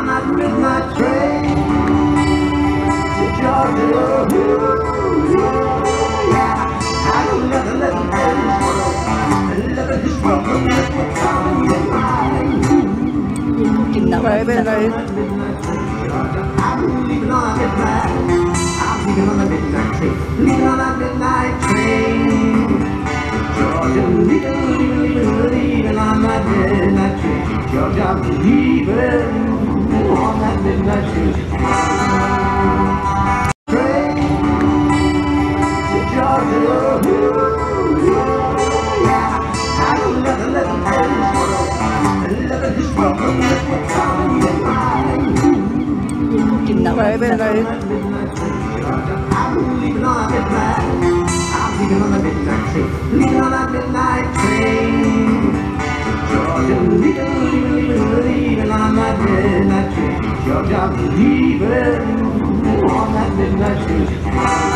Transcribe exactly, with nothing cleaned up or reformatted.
that midnight train to Georgia. Yeah, I don't let the little hands work. Let it just work. Let what's coming in mind. Pwede na yun. I'm leaving on that midnight. I'm leaving on that midnight train. Leaving on that midnight train. Georgia, leaving, leaving, leaving, leaving on that midnight train. Georgia, I'm leaving on that midnight train. Train to Georgia. Yeah, I don't let the little hands work. Let it just work. Let what's coming in mind. Pwede na yun. I'm leaving on that midnight. I'm leaving on that midnight train. Leaving on that midnight train. Georgia, leaving, leaving, leaving, leaving on that midnight train. Georgia, I'm leaving on that midnight train.